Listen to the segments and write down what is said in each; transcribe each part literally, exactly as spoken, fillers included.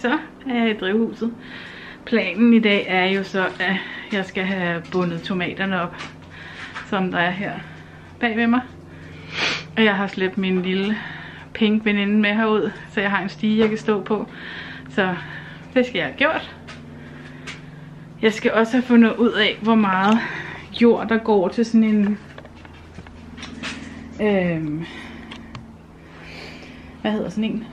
Så er jeg i drivhuset. Planen i dag er jo så, at jeg skal have bundet tomaterne op, som der er her bag ved mig. Og jeg har slæbt min lille pink veninde med herud, så jeg har en stige, jeg kan stå på. Så det skal jeg have gjort. Jeg skal også have fundet ud af, hvor meget jord der går til sådan en... Øhm, hvad hedder sådan en?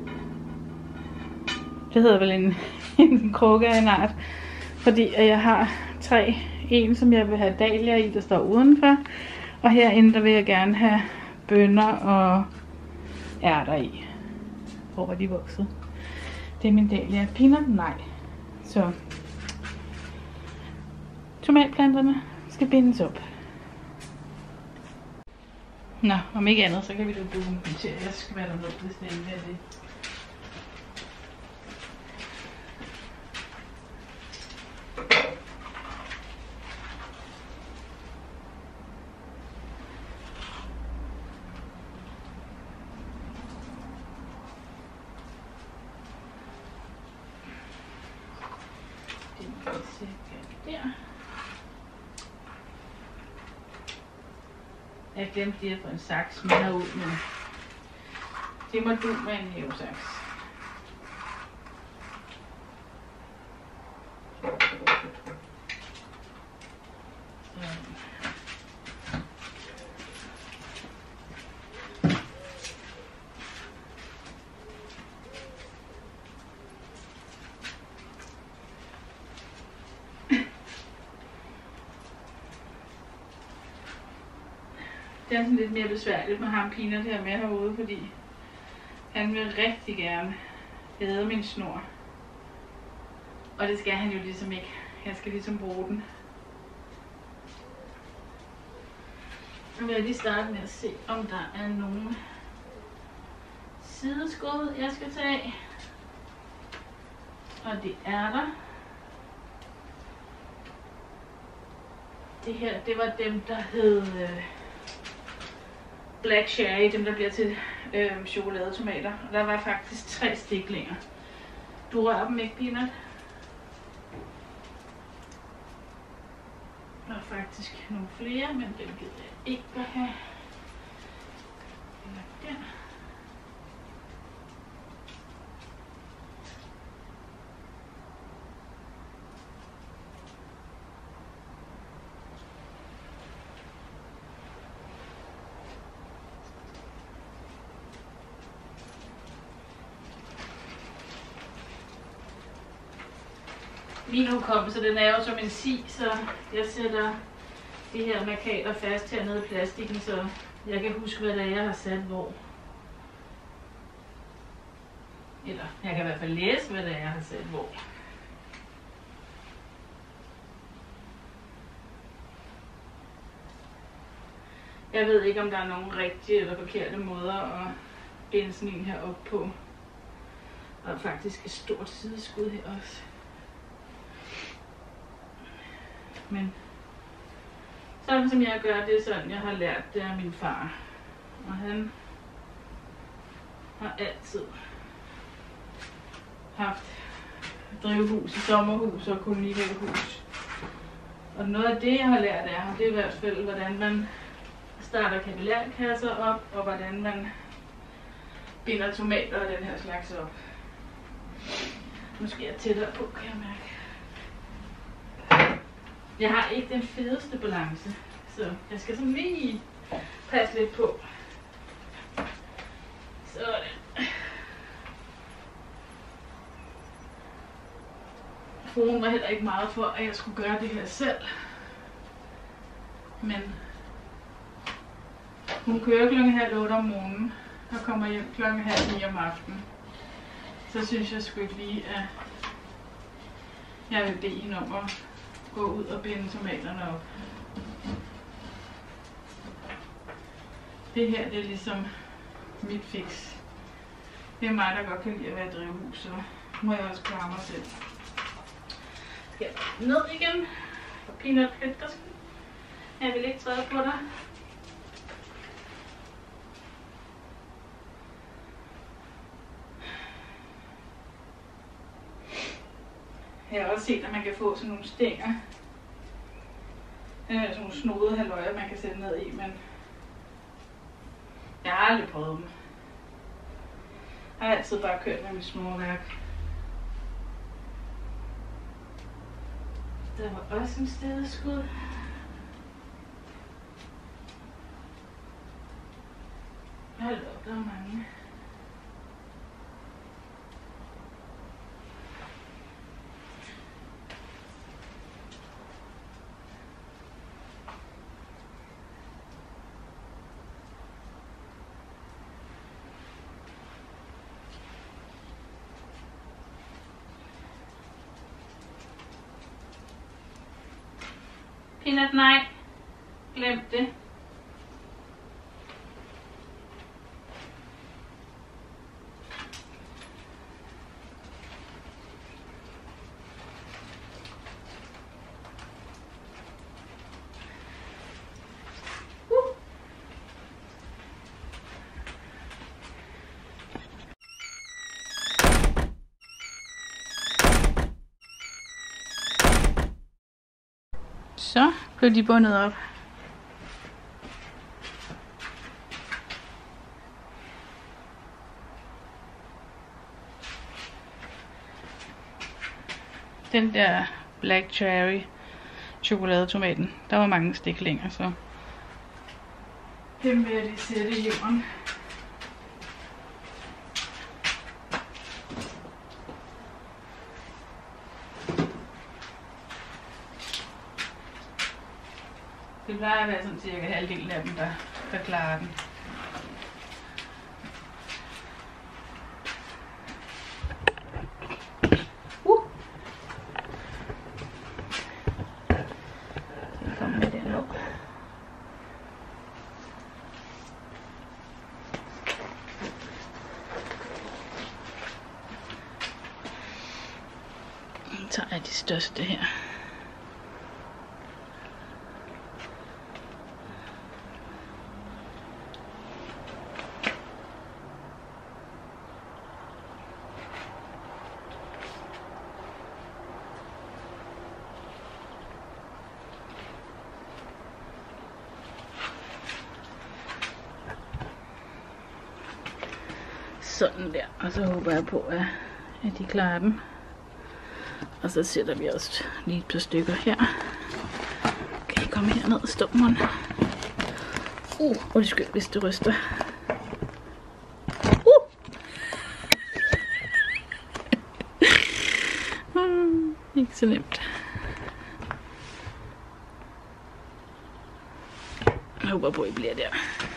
Det hedder vel en, en krukke af en art. Fordi jeg har tre. En, som jeg vil have dahlia i, der står udenfor. Og herinde, der vil jeg gerne have bønner og ærter i. Hvor var de vokset? Det er min dahlia. Peanut? Nej. Så tomatplanterne skal bindes op. Nå, om ikke andet, så kan vi da dokumentere, at jeg skal være der noget, hvis det ikke er det. Der. Jeg glemte lige at få en saks med herud, men det må du med en hævesaks. Det er sådan lidt mere besværligt med ham Peanut her med herude, fordi han vil rigtig gerne æde min snor. Og det skal han jo ligesom ikke. Jeg skal ligesom bruge den. Nu vil jeg lige starte med at se, om der er nogle sideskud, jeg skal tage. Og det er der. Det her, det var dem, der hed... Øh, Black Cherry, dem der bliver til øh, chokoladetomater. Og der var faktisk tre stiklinger. Du rører dem ikke, Peanut? Der er faktisk nogle flere, men dem gider jeg ikke at have. Der. Min hukommelse, den er jo som en si, så jeg sætter det her markader fast hernede i plastikken, så jeg kan huske, hvad det er, jeg har sat hvor. Eller jeg kan i hvert fald læse, hvad det er, jeg har sat hvor. Jeg ved ikke, om der er nogen rigtige eller forkerte måder at binde sådan en her op på. Der er faktisk et stort sideskud her også. Men sådan som jeg gør, det er sådan, jeg har lært det af min far. Og han har altid haft drivhus, sommerhus og kolonihavehus. Og noget af det, jeg har lært af ham, det er i hvert fald, hvordan man starter kapillærkasser op, og hvordan man binder tomater og den her slags op. Nu skal jeg tættere på, kan jeg mærke. Jeg har ikke den fedeste balance, så jeg skal sådan lige passe lidt på. Sådan. Fruen var heller ikke meget for, at jeg skulle gøre det her selv. Men hun kører klokken halv otte om morgenen og kommer hjem klokken halv ni om aftenen. Så synes jeg sgu ikke lige, at jeg vil bede hende om at gå ud og binde tomaterne op. Det her, det er ligesom mit fix. Det er mig, der godt kan lide at være i drivhus, så må jeg også klare mig selv. Skal jeg ned igen? Og Peanut Flyttersken. Jeg vil ikke træde på dig. Jeg har også set, at man kan få sådan nogle stænger. Øh, sådan nogle snodede halvøjer, man kan sætte ned i, men jeg har aldrig prøvet dem. Jeg har altid bare kørt med mit små værk. Der var også en stedeskud. Hold op, der er mange. Peanut, nej. Glem det. Så blev de bundet op. Den der Black Cherry chokoladetomaten, der var mange stiklinger, så dem vil jeg lige sætte i jorden. Det plejer at være sådan cirka halvdelen af dem, der, der klarer den. Uh! Så kommer med den op. Så tager jeg de største her. Sådan der, og så håber jeg på, at, at de klarer dem. Og så sætter vi også lige et par stykker her. Kan I komme herned og stoppe mig? Uh, undskyld, hvis det ryster. Uh! hmm, ikke så nemt. Jeg håber på, at I bliver der.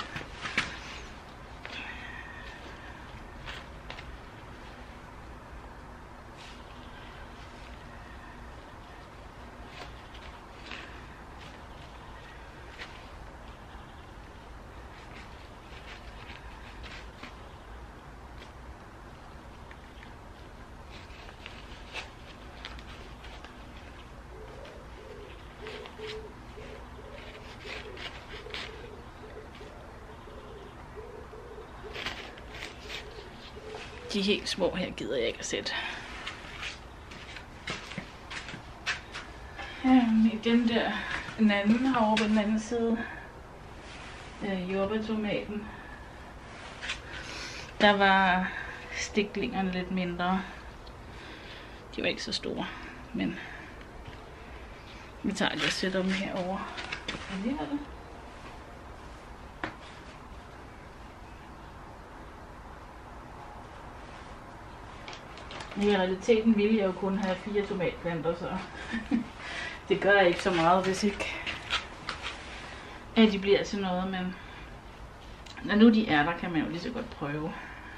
De helt små her gider jeg ikke at sætte. Um, I den der, den anden herovre på den anden side, øh, jordbærtomaten, der var stiklingerne lidt mindre. De var ikke så store, men vi tager lige og sætter dem herovre. Alligevel. I realiteten ville jeg jo kun have fire tomatplanter, så det gør ikke så meget, hvis ikke at de bliver til noget, men når nu de er der, kan man jo lige så godt prøve.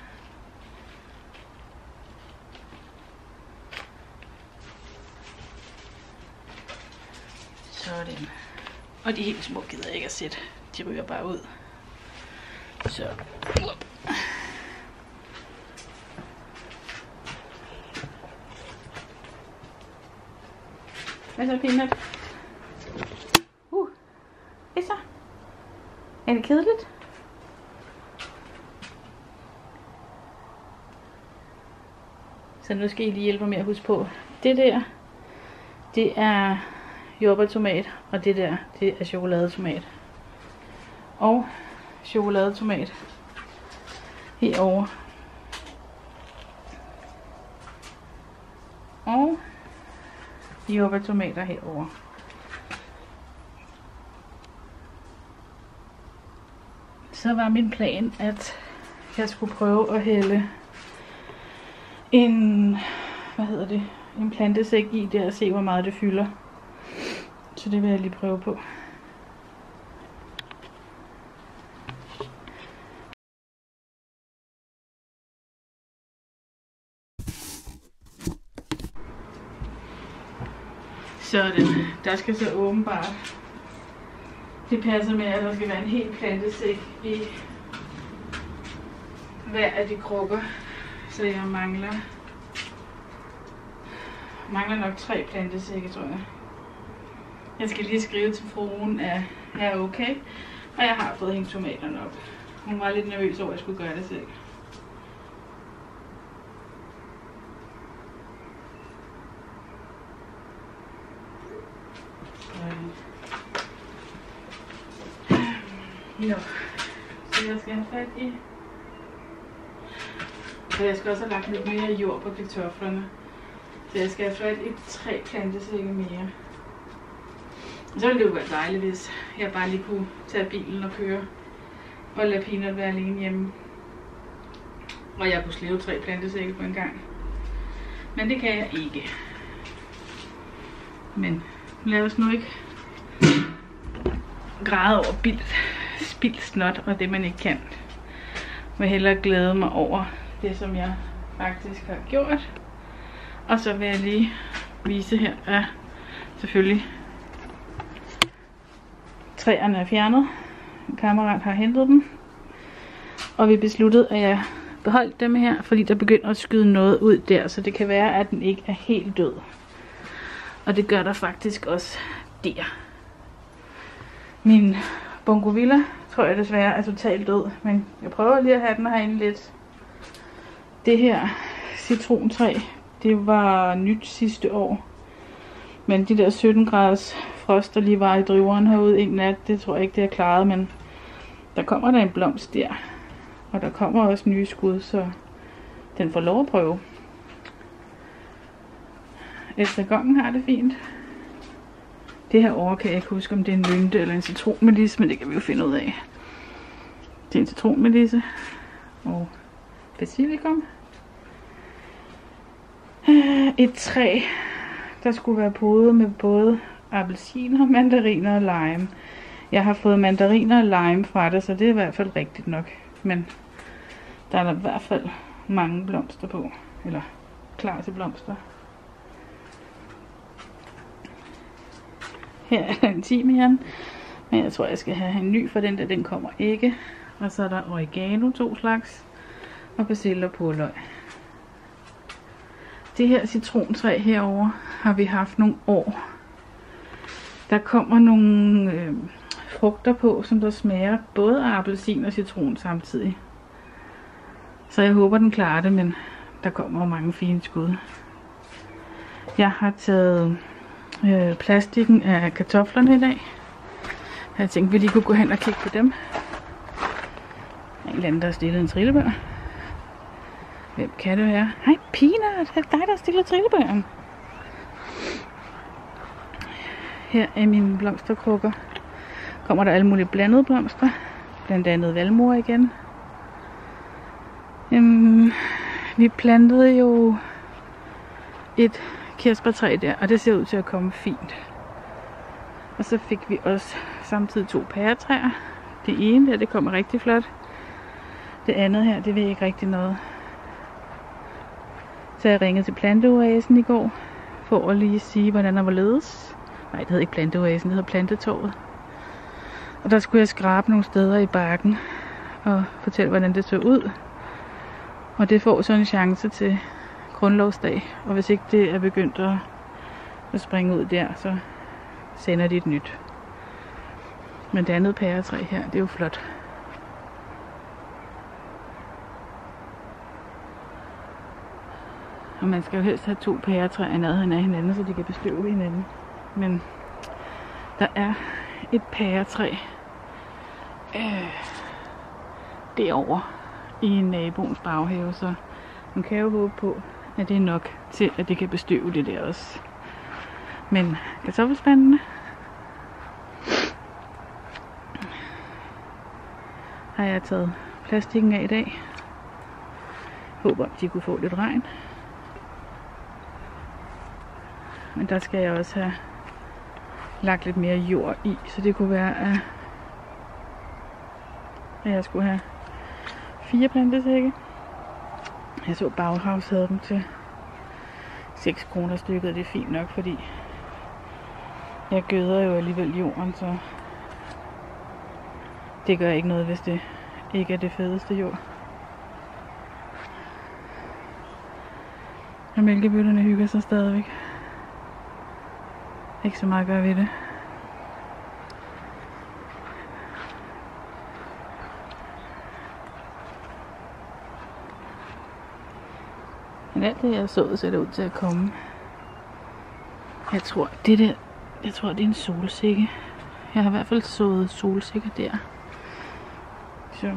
Sådan. Og de helt små gider jeg ikke at sætte. De ryger bare ud. Så. Hvad så, Peanut? Uh. Hvad så? Er det kedeligt? Så nu skal I lige hjælpe mig med at huske på. Det der, det er jordbærtomat, og det der, det er chokoladetomat. Og chokoladetomat herover. Og jordbærtomater herover. Så var min plan, at jeg skulle prøve at hælde en, hvad hedder det, en plantesæk i der og se, hvor meget det fylder. Så det vil jeg lige prøve på. Sådan, der skal så åbenbart, det passer med, at der skal være en hel plantesæk i hver af de krukker, så jeg mangler, mangler nok tre plantesække, tror jeg. Jeg skal lige skrive til fruen, at jeg er okay, og jeg har fået hængt tomaterne op. Hun var lidt nervøs over, at jeg skulle gøre det selv. Jo, så jeg skal have fat i. Og jeg skal også have lagt lidt mere jord på kartoflerne. Så jeg skal have fat i tre plantesække mere. Og så ville det jo være dejligt, hvis jeg bare lige kunne tage bilen og køre. Og lade Peanut være alene hjemme. Og jeg kunne slæve tre plantesække på en gang. Men det kan jeg ikke. Men lad os nu ikke græde over bildt, spildt snot og det man ikke kan. Jeg vil hellere glæde mig over det, som jeg faktisk har gjort. Og så vil jeg lige vise her, at selvfølgelig træerne er fjernet. En kammerat har hentet dem. Og vi besluttede, at jeg beholdt dem her, fordi der begynder at skyde noget ud der. Så det kan være, at den ikke er helt død. Og det gør der faktisk også der. Min bongovilla tror jeg desværre er totalt død. Men jeg prøver lige at have den herinde lidt. Det her citrontræ, det var nyt sidste år. Men de der sytten graders frost, der lige var i driveren herude en nat, det tror jeg ikke, det er klaret. Men der kommer der en blomst der. Og der kommer også nye skud, så den får lov at prøve. Estragongen har det fint. Det her over kan jeg ikke huske, om det er en lynte eller en citronmelisse, men det kan vi jo finde ud af. Det er en citronmelisse og basilikum. Et træ, der skulle være podet med både appelsiner, mandariner og lime. Jeg har fået mandariner og lime fra det, så det er i hvert fald rigtigt nok. Men der er der i hvert fald mange blomster på. Eller klar til blomster. Her er en timian, men jeg tror jeg skal have en ny, for den der, den kommer ikke. Og så er der oregano, to slags, og persille og purløg. Det her citrontræ herover har vi haft nogle år. Der kommer nogle øh, frugter på, som der smager både af appelsin og citron samtidig. Så jeg håber den klarer det, men der kommer mange fine skud. Jeg har taget øh, plastikken af kartoflerne i dag. Jeg tænkte, vi lige kunne gå hen og kigge på dem. En eller anden, der har stillet en trillebør. Hvem kan det være? Hej Peanut, det er dig, der har stillet trillebøren. Her er mine blomsterkrukker. Kommer der alle mulige blandede blomster. Blandt andet valmuer igen. Øhm, vi plantede jo et kirsebærtræ der, og det ser ud til at komme fint. Og så fik vi også samtidig to pæretræer. Det ene der, det kommer rigtig flot. Det andet her, det ved jeg ikke rigtig noget. Så jeg ringede til planteoasen i går, for at lige sige, hvordan der var ledes. Nej, det hed ikke planteoasen, det hed plantetorvet. Og der skulle jeg skrabe nogle steder i bakken, og fortælle, hvordan det så ud. Og det får så en chance til grundlovsdag. Og hvis ikke det er begyndt at, at springe ud der, så sender de et nyt. Men det andet pæretræ her, det er jo flot. Og man skal jo helst have to pæretræer i nærheden af hinanden, så de kan bestøve hinanden. Men der er et pæretræ øh, derovre i naboens baghave, så man kan jo håbe på, at det er nok til, at det kan bestøve det der også. Men kartoffelspandene har jeg taget plastikken af i dag. Håber, de kunne få lidt regn. Men der skal jeg også have lagt lidt mere jord i, så det kunne være, at jeg skulle have fire plantesække. Jeg så Bauhaus havde dem til seks kroner stykket, og det er fint nok, fordi jeg gøder jo alligevel jorden, så det gør ikke noget, hvis det ikke er det fedeste jord. Og mælkebøtterne hygger sig stadigvæk. Ikke så meget at gøre ved det. Men alt det jeg så, ser det ud til at komme. Jeg tror, det der, jeg tror det er en solsikke. Jeg har i hvert fald sået solsikker der. Så.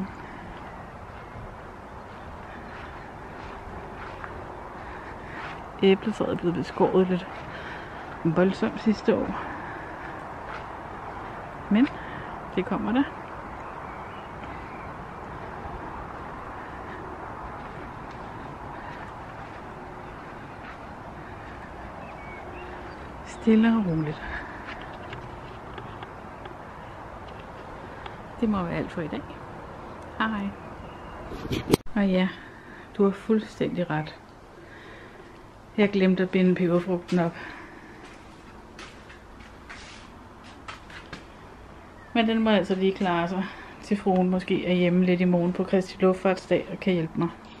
Æbletræet er blevet beskåret lidt voldsomt sidste år. Men det kommer der. Stille og roligt. Det må være alt for i dag. Hej. Og ja, du har fuldstændig ret. Jeg glemte at binde peberfrugten op. Men den må altså lige klare sig, til fruen måske er hjemme lidt i morgen på Kristi Luftfartsdag og kan hjælpe mig.